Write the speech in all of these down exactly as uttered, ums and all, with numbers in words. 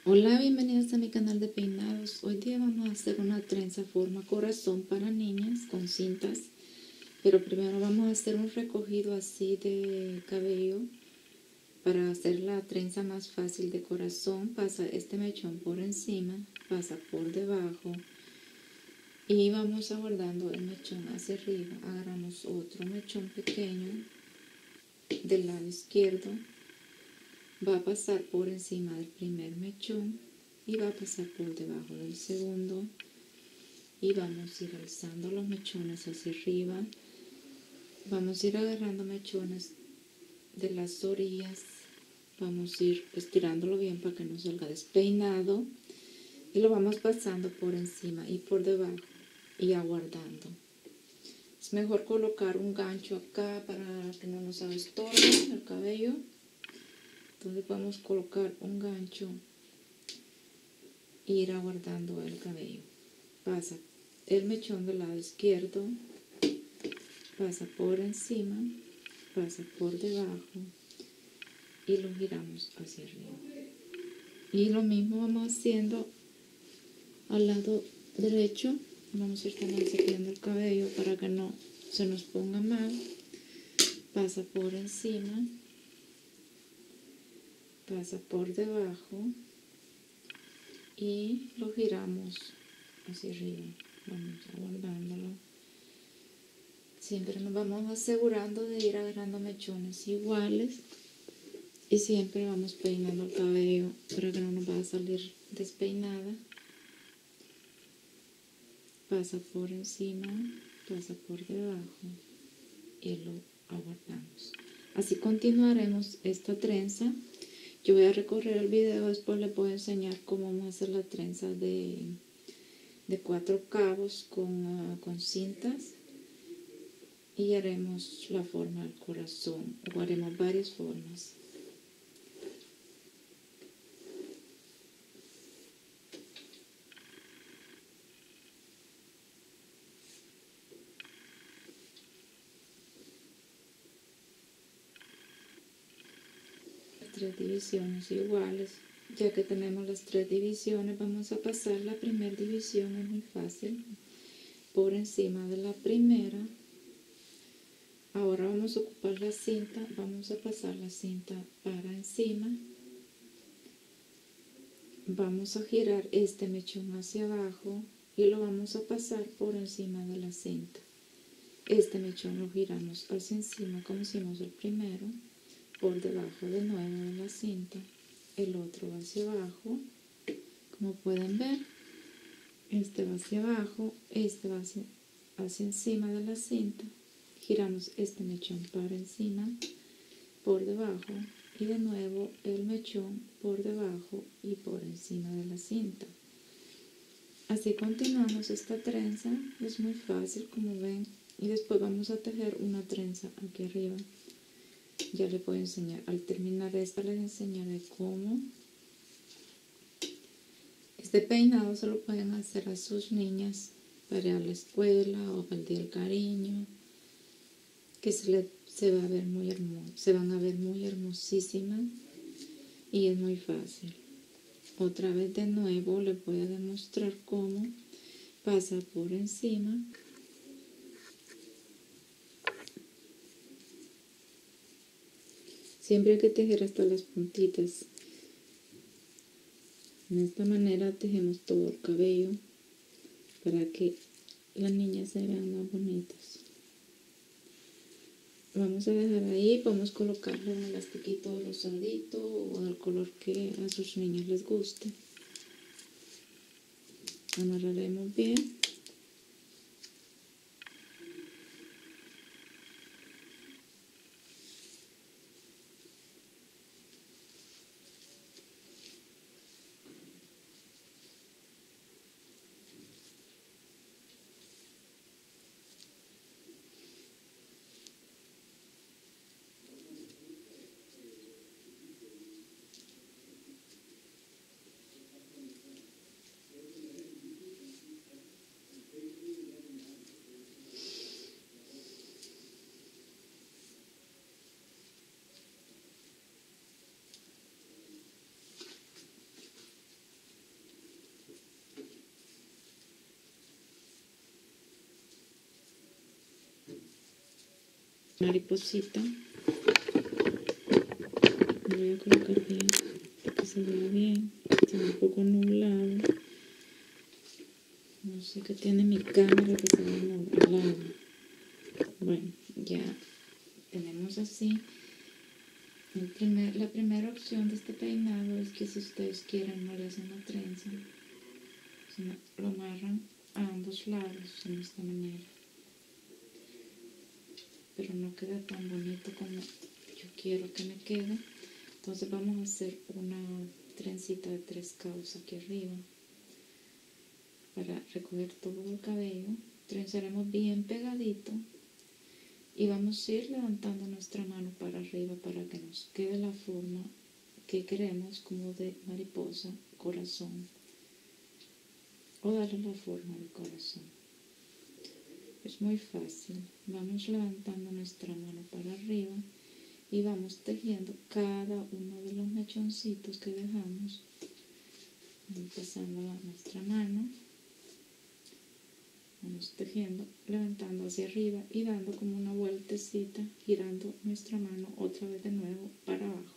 Hola, bienvenidos a mi canal de peinados. Hoy día vamos a hacer una trenza forma corazón para niñas con cintas. Pero primero vamos a hacer un recogido así de cabello. Para hacer la trenza más fácil de corazón, pasa este mechón por encima, pasa por debajo. Y vamos aguardando el mechón hacia arriba. Agarramos otro mechón pequeño del lado izquierdo. Va a pasar por encima del primer mechón y va a pasar por debajo del segundo y vamos a ir alzando los mechones hacia arriba. Vamos a ir agarrando mechones de las orillas, vamos a ir estirándolo bien para que no salga despeinado y lo vamos pasando por encima y por debajo y aguardando. Es mejor colocar un gancho acá para que no nos haga estorbo el cabello. Entonces vamos a colocar un gancho e ir aguardando el cabello. Pasa el mechón del lado izquierdo, pasa por encima, pasa por debajo y lo giramos hacia arriba. Y lo mismo vamos haciendo al lado derecho. Vamos a ir también cepillando el cabello para que no se nos ponga mal. Pasa por encima, pasa por debajo y lo giramos hacia arriba. Vamos aguardándolo. Siempre nos vamos asegurando de ir agarrando mechones iguales y siempre vamos peinando el cabello para que no nos vaya a salir despeinada. Pasa por encima, pasa por debajo y lo aguardamos. Así continuaremos esta trenza. Yo voy a recorrer el video, después les voy a enseñar cómo vamos a hacer la trenza de, de cuatro cabos con, uh, con cintas. Y haremos la forma del corazón, o haremos varias formas. Tres divisiones iguales. Ya que tenemos las tres divisiones, vamos a pasar la primera división, es muy fácil, por encima de la primera. Ahora vamos a ocupar la cinta, vamos a pasar la cinta para encima. Vamos a girar este mechón hacia abajo y lo vamos a pasar por encima de la cinta. Este mechón lo giramos hacia encima como hicimos el primero, por debajo de nuevo de la cinta, el otro va hacia abajo, como pueden ver, este va hacia abajo, este va hacia, hacia encima de la cinta, giramos este mechón para encima, por debajo, y de nuevo el mechón por debajo y por encima de la cinta. Así continuamos esta trenza, es muy fácil como ven, y después vamos a tejer una trenza aquí arriba. Ya les voy a enseñar, al terminar esta les enseñaré cómo. Este peinado se lo pueden hacer a sus niñas para ir a la escuela o para el día del cariño, que se, le, se, va a ver muy hermoso, se van a ver muy hermosísimas y es muy fácil. Otra vez de nuevo les voy a demostrar cómo pasa por encima. Siempre hay que tejer hasta las puntitas. De esta manera tejemos todo el cabello para que las niñas se vean más bonitas. Vamos a dejar ahí, podemos colocarle un elastiquito rosadito o del color que a sus niños les guste. Amarraremos bien. mariposita. Voy a colocar bien para que se vea bien. Está un poco nublado. No sé qué tiene mi cámara que se ve nublado. Bueno, ya tenemos así. El primer, la primera opción de este peinado es que si ustedes quieren no le hacen una trenza, sino lo amarran a ambos lados en esta manera. Pero no queda tan bonito como yo quiero que me quede. Entonces vamos a hacer una trencita de tres cabos aquí arriba para recoger todo el cabello. Trenzaremos bien pegadito y vamos a ir levantando nuestra mano para arriba para que nos quede la forma que queremos, como de mariposa, corazón, o darle la forma de corazón. Es muy fácil. Vamos levantando nuestra mano para arriba y vamos tejiendo cada uno de los mechoncitos que dejamos, empezando nuestra mano. Vamos tejiendo, levantando hacia arriba y dando como una vueltecita, girando nuestra mano otra vez de nuevo para abajo.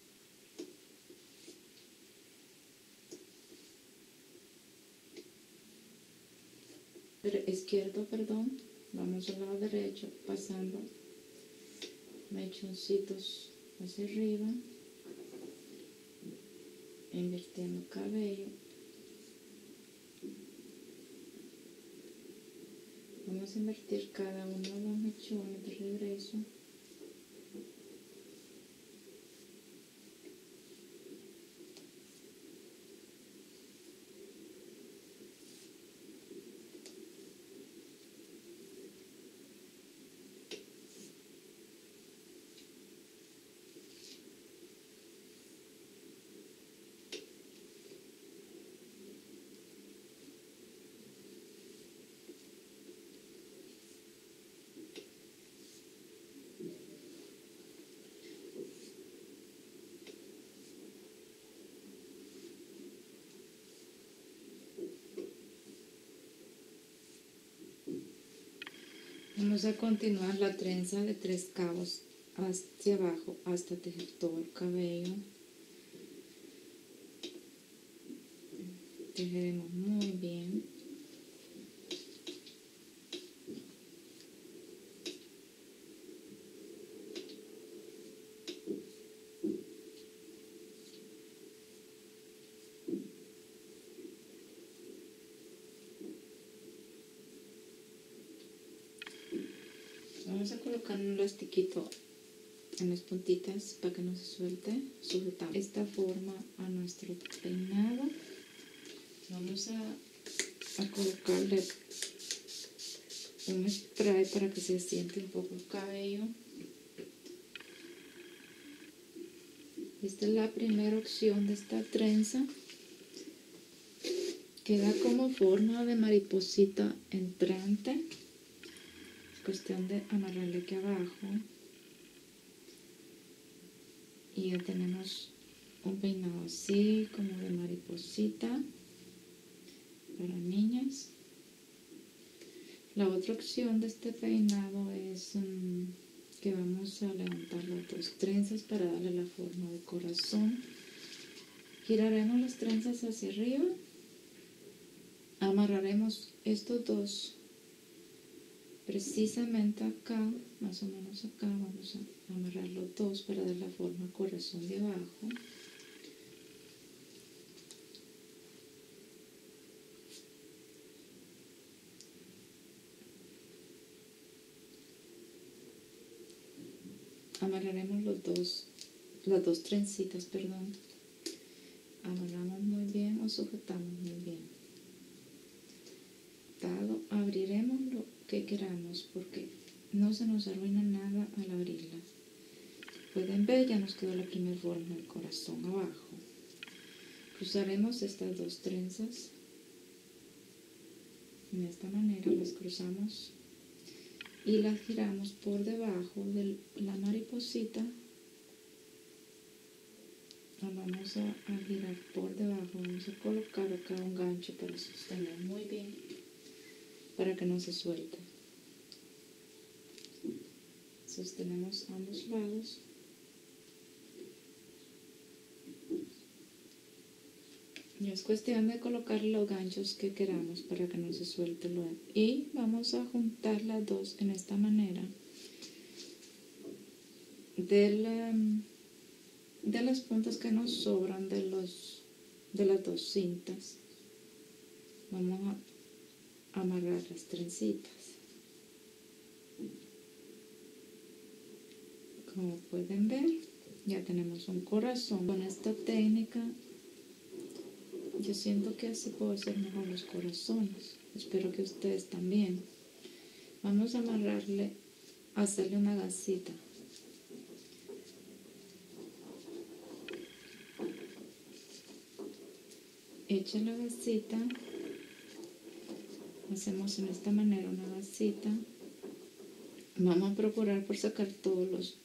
Izquierdo, perdón, vamos al lado derecho, pasando mechoncitos hacia arriba, invirtiendo cabello. Vamos a invertir cada uno de los mechones de regreso. Vamos a continuar la trenza de tres cabos hacia abajo hasta tejer todo el cabello. Tejeremos muy bien. Vamos a colocar un elastiquito en las puntitas para que no se suelte. Sujetamos de esta forma a nuestro peinado. Vamos a, a colocarle un spray para que se asiente un poco el cabello. Esta es la primera opción de esta trenza. Queda como forma de mariposita entrante. Cuestión de amarrarle aquí abajo y ya tenemos un peinado así como de mariposita para niñas. La otra opción de este peinado es um, que vamos a levantar las dos trenzas para darle la forma de corazón. Giraremos las trenzas hacia arriba, amarraremos estos dos precisamente acá, más o menos acá. Vamos a amarrar los dos para dar la forma corazón de abajo. Amarraremos los dos, las dos trencitas, perdón. Amarramos muy bien o sujetamos muy bien. Dado, abriremos lo que queramos porque no se nos arruina nada al abrirla. Pueden ver, ya nos quedó la primera forma del corazón abajo. Cruzaremos estas dos trenzas. De esta manera las cruzamos y las giramos por debajo de la mariposita. La vamos a, a girar por debajo. Vamos a colocar acá un gancho para sostener muy bien, para que no se suelte. sostenemos ambos lados. Y es cuestión de colocar los ganchos que queramos para que no se suelte luego. Y vamos a juntar las dos en esta manera. Del, um, de las puntas que nos sobran de, los, de las dos cintas, vamos a amarrar las trencitas. Como pueden ver, ya tenemos un corazón. Con esta técnica yo siento que así puedo hacer mejor los corazones. Espero que ustedes también. Vamos a amarrarle, a hacerle una gasita. Echa la gasita. Hacemos en esta manera una gasita. Vamos a procurar por sacar todos los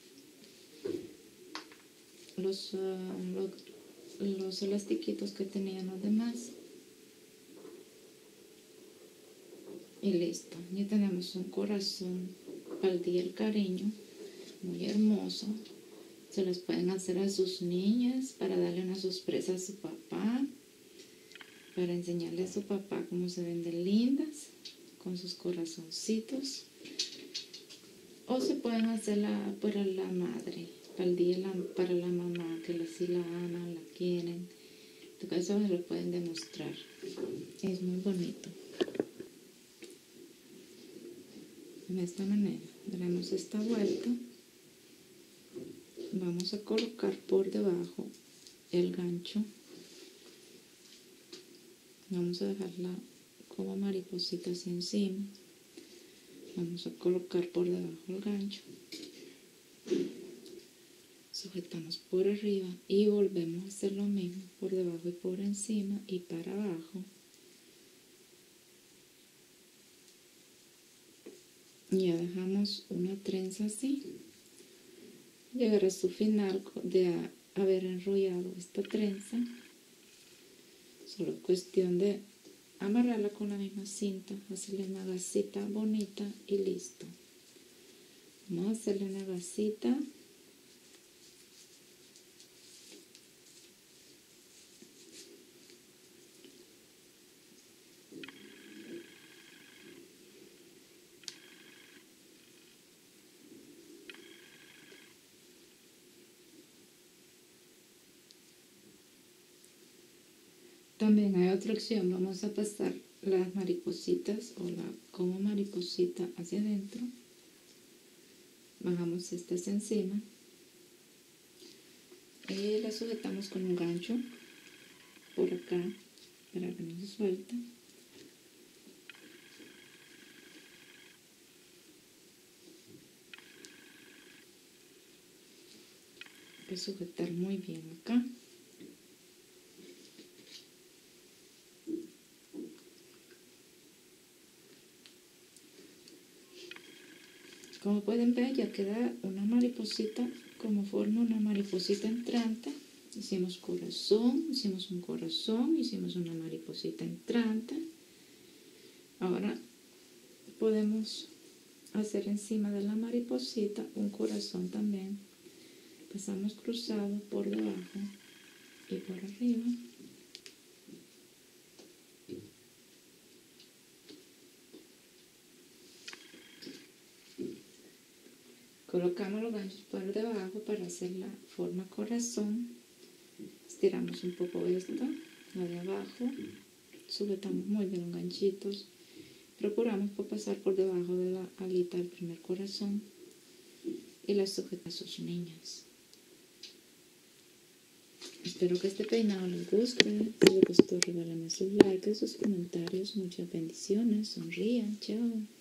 los, uh, los los elastiquitos que tenían los demás. Y listo, ya tenemos un corazón para el día del cariño, muy hermoso. Se los pueden hacer a sus niñas para darle una sorpresa a su papá, para enseñarle a su papá cómo se ven de lindas con sus corazoncitos, o se pueden hacerla para la madre, para el día la, para la mamá, que sí la aman, la quieren. En tu caso se lo pueden demostrar. Es muy bonito. De esta manera daremos esta vuelta. Vamos a colocar por debajo el gancho. Vamos a dejarla como mariposita así encima. Vamos a colocar por debajo el gancho. Sujetamos por arriba y volvemos a hacer lo mismo por debajo y por encima y para abajo. Ya dejamos una trenza así. Llegar a su final de haber enrollado esta trenza. Solo es cuestión de amarrarla con la misma cinta, hacerle una gasita bonita y listo. Vamos a hacerle una gasita. También hay otra opción, vamos a pasar las maripositas o la como mariposita hacia adentro. Bajamos estas encima y la sujetamos con un gancho por acá para que no se suelte. Hay que sujetar muy bien acá. Como pueden ver, ya queda una mariposita, como forma una mariposita entrante. Hicimos corazón, hicimos un corazón, hicimos una mariposita entrante. Ahora podemos hacer encima de la mariposita un corazón también. Pasamos cruzado por debajo y por arriba. Colocamos los ganchos por debajo para hacer la forma corazón. Estiramos un poco esto, lo de abajo. Sujetamos muy bien los ganchitos. Procuramos por pasar por debajo de la alita del primer corazón. Y la sujetamos a sus niñas. Espero que este peinado les guste. Si les gustó, regálenme sus likes, sus comentarios. Muchas bendiciones. Sonrían. Chao.